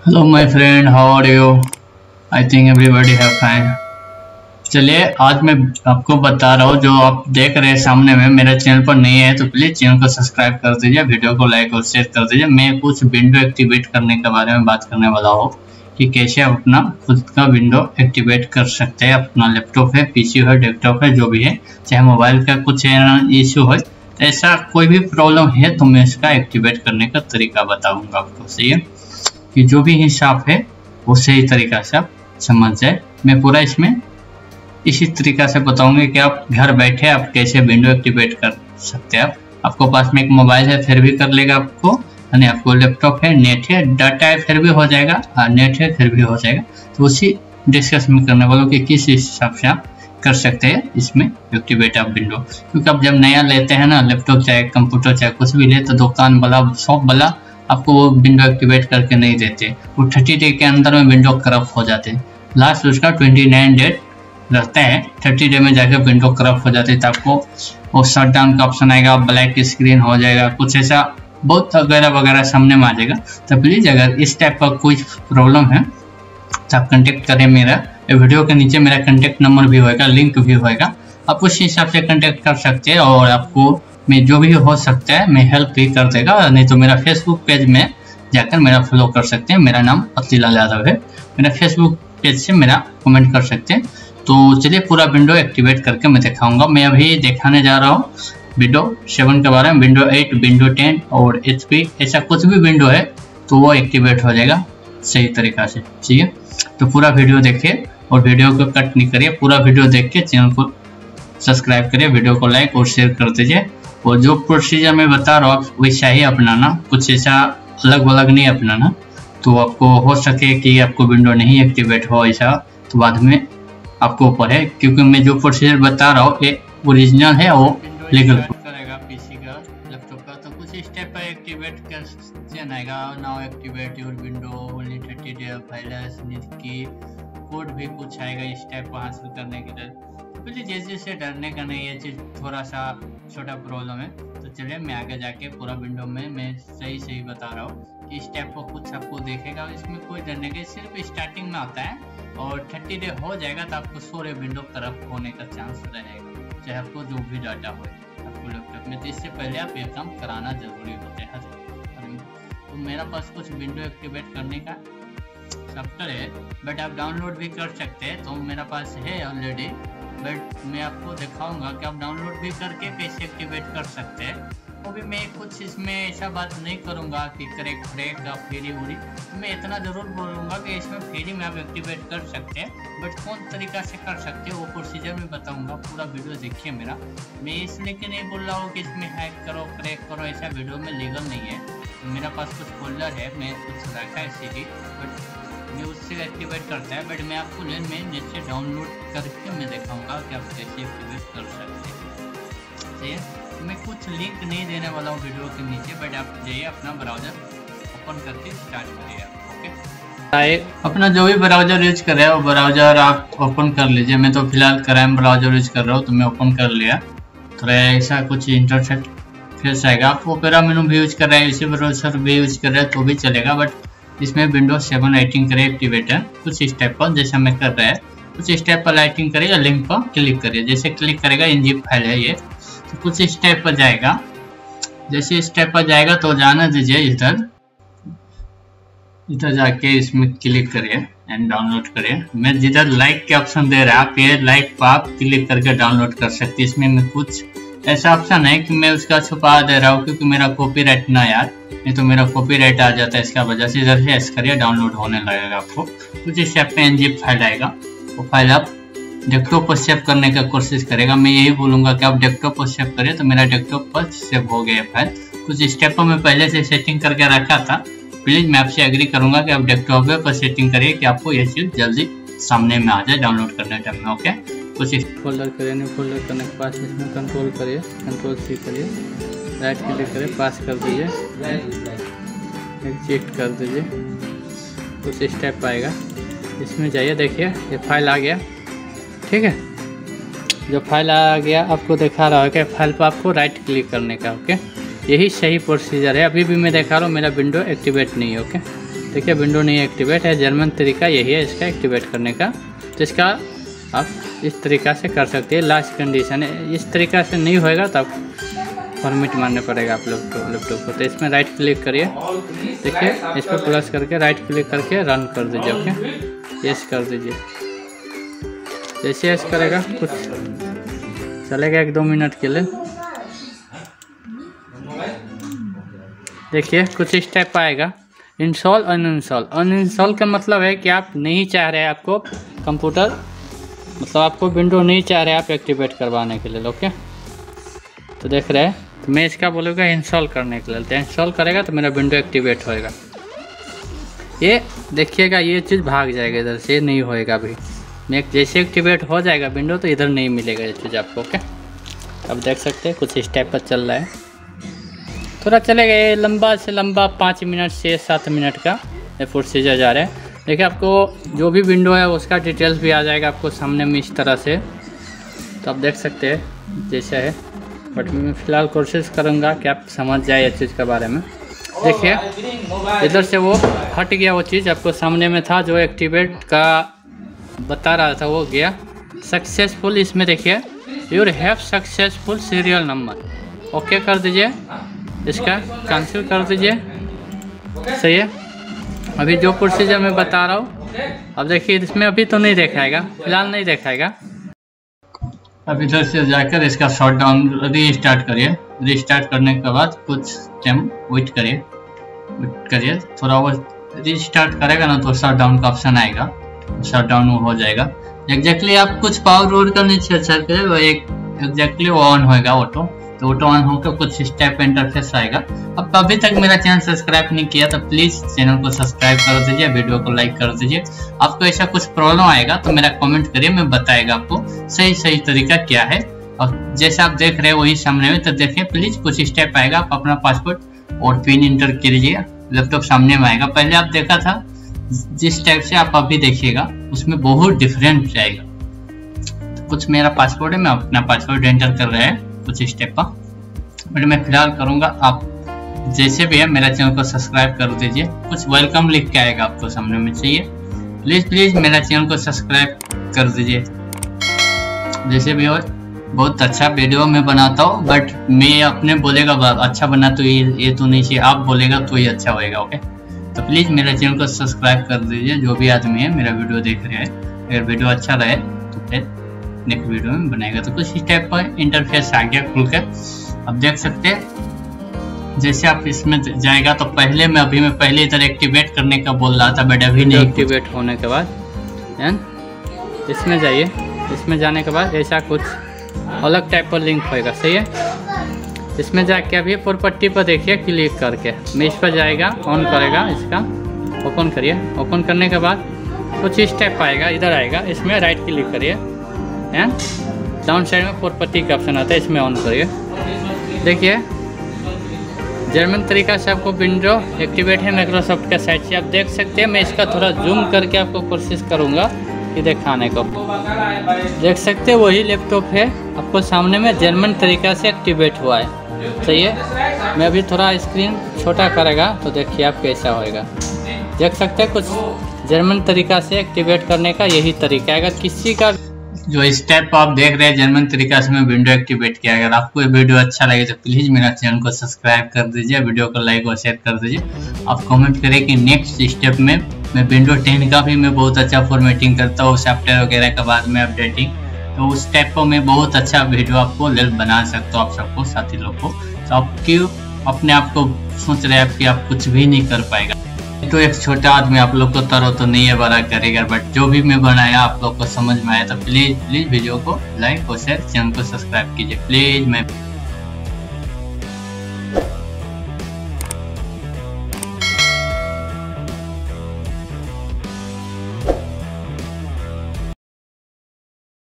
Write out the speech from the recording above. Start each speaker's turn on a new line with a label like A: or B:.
A: Hello my friend, how are you? I think everybody have fine. चलिए आज मैं आपको बता रहा हूँ, जो आप देख रहे हैं सामने में, मेरा चैनल पर नहीं है तो प्लीज़ चैनल को सब्सक्राइब कर दीजिए, वीडियो को लाइक और शेयर कर दीजिए। मैं कुछ विंडो एक्टिवेट करने के बारे में बात करने वाला हूँ कि कैसे आप अपना खुद का विंडो एक्टिवेट कर सकते हैं। अपना लैपटॉप है, पीसी है, डेस्कटॉप है, जो भी है, चाहे मोबाइल का कुछ इशू है, तो ऐसा कोई भी प्रॉब्लम है तो मैं इसका एक्टिवेट करने का तरीका बताऊँगा आपको। सही है कि जो भी हिसाब है वो सही तरीका से आप समझ जाए। मैं पूरा इसमें इसी तरीका से बताऊंगा कि आप घर बैठे आप कैसे विंडो एक्टिवेट कर सकते हैं। आपको पास में एक मोबाइल है फिर भी कर लेगा आपको, यानी आपको लैपटॉप है, नेट है, डाटा है फिर भी हो जाएगा, नेट है फिर भी हो जाएगा। तो उसी डिस्कस में करने वालों कि किस हिसाब से आप कर सकते हैं इसमें एक्टिवेट आप विंडो। क्योंकि आप जब नया लेते हैं ना लैपटॉप चाहे कंप्यूटर चाहे कुछ भी ले, तो दुकान वाला शॉप वाला आपको वो विंडो एक्टिवेट करके नहीं देते। वो 30 डे के अंदर में विंडो करप्ट हो जाते हैं। लास्ट उसका 29 डेट रहता है, 30 डे में जाकर विंडो करप्ट हो जाती है। तो आपको वो शट डाउन का ऑप्शन आएगा, ब्लैक स्क्रीन हो जाएगा, कुछ ऐसा बहुत वगैरह वगैरह सामने में आ जाएगा। तो प्लीज़ अगर इस टाइप का कोई प्रॉब्लम है तो आप कंटेक्ट करें। मेरा वीडियो के नीचे मेरा कंटेक्ट नंबर भी होगा, लिंक भी होगा, आप उस हिसाब से कंटेक्ट कर सकते हैं। और आपको मैं जो भी हो सकता है मैं हेल्प भी कर देगा। नहीं तो मेरा फेसबुक पेज में जाकर मेरा फॉलो कर सकते हैं। मेरा नाम अतिलाल यादव है, मेरा फेसबुक पेज से मेरा कमेंट कर सकते हैं। तो चलिए पूरा विंडो एक्टिवेट करके मैं दिखाऊंगा। मैं अभी दिखाने जा रहा हूँ विंडो 7 के बारे में। विंडो 8, विंडो 10 और HP ऐसा कुछ भी विंडो है तो वो एक्टिवेट हो जाएगा सही तरीका से। ठीक है, तो पूरा वीडियो देखिए और वीडियो को कट नहीं करिए, पूरा वीडियो देख के चैनल को सब्सक्राइब करिए, वीडियो को लाइक और शेयर कर दीजिए। और जो प्रोसीजर मैं बता रहा हूँ वैसा ही अपनाना, कुछ ऐसा अलग अलग नहीं अपनाना। तो आपको हो सके कि आपको विंडो नहीं एक्टिवेट हो ऐसा, तो बाद में आपको ऊपर है। क्योंकि मैं जो प्रोसीजर बता रहा हूँ ये ओरिजिनल है, वो लीगल करेगा पीसी का, लैपटॉप का। तो कुछ स्टेप पर एक्टिवेट कर आएगा। Now activate your window only 30 day file की कोड भी कुछ आएगा स्टेप हासिल करने के लिए। तो जैसे डरने का नहीं, ये चीज़ थोड़ा सा छोटा प्रॉब्लम है। तो चलिए मैं आगे जाके पूरा विंडो में मैं सही बता रहा हूँ कि स्टेप को कुछ आपको देखेगा, इसमें कोई डरने का, सिर्फ स्टार्टिंग में आता है। और 30 डे हो जाएगा तो आपको सारे विंडो करप्ट होने का चांस रहेगा, चाहे आपको जो भी डाटा हो आपको लैपटॉप में। तो इससे पहले आप ये काम कराना जरूरी होता है। तो मेरा पास कुछ विंडो एक्टिवेट करने का सॉफ्टवेयर है, बट आप डाउनलोड भी कर सकते हैं। तो मेरा पास है ऑलरेडी, बट मैं आपको दिखाऊंगा कि आप डाउनलोड भी करके कैसे एक्टिवेट कर सकते हैं। वो भी मैं कुछ इसमें ऐसा बात नहीं करूंगा कि क्रैक या फ्री उरी। मैं इतना ज़रूर बोलूँगा कि इसमें फ्री में आप एक्टिवेट कर सकते हैं, बट कौन तरीका से कर सकते हैं वो प्रोसीजर में बताऊंगा। पूरा वीडियो देखिए मेरा। मैं इसलिए कि नहीं बोल रहा हूँ कि इसमें हैक करो क्रैक करो, ऐसा वीडियो में लीगल नहीं है। तो मेरा पास कुछ फोल्डर है, मैं कुछ रखा है सीडी, बट मैं उससे एक्टिवेट करता है। बट मैं आपको नीचे डाउनलोड करके मैं दिखाऊंगा कि आप कैसे एक्टिवेट कर सकते हैं। ठीक है, मैं कुछ लिंक नहीं देने वाला हूँ वीडियो के नीचे, बट आप जाइए अपना ब्राउज़र ओपन करके स्टार्ट करिए। ओके, अपना जो भी ब्राउज़र यूज कर रहे हैं वो ब्राउज़र आप ओपन कर लीजिए। मैं तो फिलहाल क्राइम ब्राउज़र यूज कर रहा हूँ, तो मैं ओपन कर लिया। तो ऐसा कुछ इंटरसेट फेस आएगा। आप ओपेरा मेनू भी यूज कर रहे हैं, इसी ब्राउज़र भी यूज कर रहे हैं तो भी चलेगा, बट इसमें विंडोज 7 लाइटिंग करे एक्टिवेटर कुछ स्टेप पर जैसा मैं कर रहा है, कुछ स्टेप पर लाइटिंग करिए, लिंक पर क्लिक करिए। जैसे क्लिक करेगा इंजिप फाइल है ये, तो कुछ स्टेप पर जाएगा। जैसे स्टेप पर जाएगा तो जाना दीजिए, इधर जाके इसमें क्लिक करिए एंड डाउनलोड करिए। मैं जिधर लाइक के ऑप्शन दे रहा है आप ये लाइक पर आप क्लिक करके डाउनलोड कर सकते हैं। इसमें मैं कुछ ऐसा ऑप्शन है कि मैं उसका छुपा दे रहा हूँ क्योंकि मेरा कॉपीराइट ना यार, नहीं तो मेरा कॉपीराइट आ जाता है। इसका वजह से इधर से ऐसा करिए डाउनलोड होने लगेगा। आपको कुछ स्टेप पे एनजिप फाइल आएगा, वो फाइल आप डेस्कटॉप पर सेव करने का कोशिश करेगा। मैं यही बोलूँगा कि आप डेस्कटॉप पर सेव करिए। तो मेरा डेस्कटॉप पर सेव हो गया फाइल। कुछ स्टेप पर मैं पहले से सेटिंग करके रखा था। प्लीज़ मैं आपसे एग्री करूँगा कि आप डेस्कटॉप पर सेटिंग करिए कि आपको ये चीज़ जल्दी सामने में आ जाए डाउनलोड करने टाइम में। ओके, कुछ
B: फोल्डर करिए, न्यू फोल्डर करने के बाद इसमें कंट्रोल करिए, कंट्रोल C करिए, राइट क्लिक करिए, पास कर दीजिए, एग्जिट कर दीजिए। कुछ स्टेप आएगा, इसमें जाइए, देखिए ये फाइल आ गया। ठीक है, जो फाइल आ गया आपको दिखा रहा है कि फाइल पर आपको राइट क्लिक करने का। ओके, यही सही प्रोसीजर है। अभी भी मैं दिखा रहा हूँ मेरा विंडो एक्टिवेट नहीं है। ओके, देखिए विंडो नहीं एक्टिवेट है। जर्मन तरीका यही है इसका एक्टिवेट करने का। तो इसका आप इस तरीक़ा से कर सकते हैं। लास्ट कंडीशन है, इस तरीक़ा से नहीं होएगा तो आप फॉर्मेट मारने पड़ेगा आप लैपटॉप को। तो इसमें राइट क्लिक करिए, देखिए इस पर प्लस करके राइट क्लिक करके रन कर दीजिए। ओके, यस कर दीजिए। जैसे यस करेगा कुछ चलेगा 1-2 मिनट के लिए। देखिए कुछ इस टाइप आएगा, इंस्टॉल अनइंस्टॉल। अनइंस्टॉल का मतलब है कि आप नहीं चाह रहे आपको कंप्यूटर, मतलब आपको विंडो नहीं चाह रहे आप एक्टिवेट करवाने के लिए। ओके, तो देख रहे हैं, तो मैं इसका बोलूँगा इंस्टॉल करने के लिए। तो इंस्टॉल करेगा तो मेरा विंडो एक्टिवेट होएगा। ये देखिएगा ये चीज़ भाग जाएगा इधर से, नहीं होएगा अभी। मैं जैसे एक्टिवेट हो जाएगा विंडो तो इधर नहीं मिलेगा ये चीज़ आपको। ओके, अब देख सकते हैं कुछ इस टाइप पर चल रहा है। थोड़ा चलेगा ये लंबा से लंबा 5 मिनट से 7 मिनट का ये प्रोसीजर जा रहा है। देखिए आपको जो भी विंडो है उसका डिटेल्स भी आ जाएगा आपको सामने में इस तरह से। तो आप देख सकते हैं जैसा है, बट मैं फ़िलहाल कोशिश करूँगा कि आप समझ जाए इस चीज़ के बारे में। देखिए इधर से वो हट गया, वो चीज़ आपको सामने में था जो एक्टिवेट का बता रहा था वो गया सक्सेसफुल। इसमें देखिए you're have successful serial number. Okay कर दीजिए, इसका कैंसिल कर दीजिए। सही है, अभी जो प्रोसीजर मैं बता रहा हूँ अब देखिए इसमें अभी तो नहीं दिखाएगा, फिलहाल नहीं दिखाएगा।
A: अब इधर से जाकर इसका शॉट डाउन रीस्टार्ट करिए। रीस्टार्ट करने के बाद कुछ टाइम वेट करिए थोड़ा। वो रीस्टार्ट करेगा ना तो शट डाउन का ऑप्शन आएगा, शट डाउन हो जाएगा। एग्जैक्टली आप कुछ पावर रोड का नीचे अच्छा करें वो एक एग्जैक्टली वो ऑन होएगा ऑटो। तो ऑटो ऑन होकर कुछ इस टाइप का इंटरफेस आएगा। अब अभी तक मेरा चैनल सब्सक्राइब नहीं किया तो प्लीज चैनल को सब्सक्राइब कर दीजिए, वीडियो को लाइक कर दीजिए। आपको ऐसा कुछ प्रॉब्लम आएगा तो मेरा कमेंट करिए, मैं बताएगा आपको सही तरीका क्या है। और जैसे आप देख रहे हैं वही सामने में, तो देखिए प्लीज कुछ इस टाइप आएगा। आप अपना पासवर्ड और पिन इंटर कीजिए, लैपटॉप सामने में आएगा। पहले आप देखा था जिस टाइप से आप अभी देखिएगा उसमें बहुत डिफरेंट जाएगा। तो कुछ मेरा पासवर्ड है, मैं अपना पासवर्ड एंटर कर रहा है कुछ इस टाइप का, बट मैं फिलहाल करूंगा। आप जैसे भी है मेरा चैनल को सब्सक्राइब कर दीजिए। कुछ वेलकम लिख के आएगा आपको सामने में, चाहिए प्लीज मेरा चैनल को सब्सक्राइब कर दीजिए। जैसे भी हो, बहुत अच्छा वीडियो मैं बनाता हूँ, बट मैं अपने बोलेगा अच्छा बना तो ये तो नहीं चाहिए, आप बोलेगा तो ये अच्छा होएगा। ओके, तो प्लीज मेरा चैनल को सब्सक्राइब कर दीजिए जो भी आदमी है मेरा वीडियो देख रहे हैं। अगर वीडियो अच्छा रहे तो फिर नेक्स्ट वीडियो में बनाएगा। तो कुछ इस टाइप का इंटरफेस आ गया खुल कर। अब देख सकते हैं जैसे आप इसमें जाएगा तो पहले इधर एक्टिवेट करने का बोल रहा था, बट अभी नहीं। एक्टिवेट होने के बाद इसमें जाइए, इसमें जाने के बाद ऐसा कुछ अलग टाइप का लिंक होएगा। सही है, इसमें जाके अभी प्रॉपर्टी पर देखिए क्लिक करके मैं इस पर जाएगा, ऑन करेगा, इसका ओपन करिए। ओपन करने के बाद कुछ इस टाइप आएगा, इधर आएगा, इसमें राइट क्लिक करिए एंड डाउन साइड में प्रॉपर्टी का ऑप्शन आता है, इसमें ऑन करिए। देखिए जर्मन तरीका से आपको विंडो एक्टिवेट है माइक्रोसॉफ्ट का साइट से, आप देख सकते हैं। मैं इसका थोड़ा जूम करके आपको कोशिश करूँगा कि दिखाने को। देख सकते हैं वही लैपटॉप है आपको सामने में, जर्मन तरीका से एक्टिवेट हुआ है। सही है, मैं अभी थोड़ा स्क्रीन छोटा करेगा तो देखिए आप कैसा होएगा। देख सकते हैं कुछ जर्मन तरीका से एक्टिवेट करने का यही तरीका है। अगर किसी का जो स्टेप आप देख रहे हैं जर्मन तरीका से मैं विंडो एक्टिवेट किया। अगर आपको ये वीडियो अच्छा लगे तो प्लीज मेरा चैनल को सब्सक्राइब कर दीजिए, वीडियो को लाइक और शेयर कर दीजिए। आप कमेंट करें कि नेक्स्ट स्टेप में मैं विंडो 10 का भी मैं बहुत अच्छा फॉर्मेटिंग करता हूँ, सॉफ्टवेयर वगैरह के बाद में अपडेटिंग, तो उस टाइप को मैं बहुत अच्छा वीडियो आपको बना सकता हूँ, आप सबको साथी लोग को। तो आप क्यों अपने आप को सोच रहे हैं कि आप कुछ भी नहीं कर पाएगा। तो एक छोटा आदमी आप लोग को तरो तो नहीं है बड़ा करेगा, बट जो भी मैं बनाया आप लोग को समझ में आया तो प्लीज वीडियो को लाइक और शेयर, चैनल को सब्सक्राइब कीजिए प्लीज। मैं